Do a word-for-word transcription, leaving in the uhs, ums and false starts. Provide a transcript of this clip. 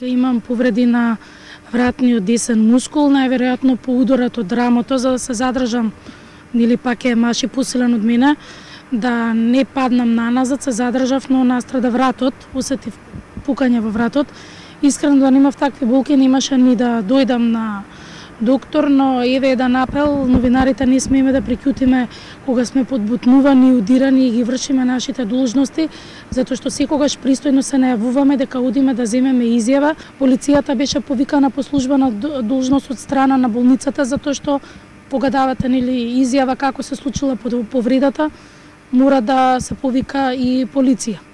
Имам повреди на вратниот десен мускул, најверојатно по ударот од рамото, за да се задржам, или пак е маши посилен од мене, да не паднам наназад, се задржав, но настрада вратот, усетив пукање во вратот. Искрено да немав такви болки, немаше ни да дојдам на доктор, но еве еден апел, новинарите не смееме да преќутиме кога сме подбутнувани, удирани и ги вршиме нашите должности, затоа што секогаш пристојно се најавуваме дека одиме да земеме изјава. Полицијата беше повикана по службена должност од страна на болницата, затоа што кога давате нели изјава како се случила повредата, мора да се повика и полиција.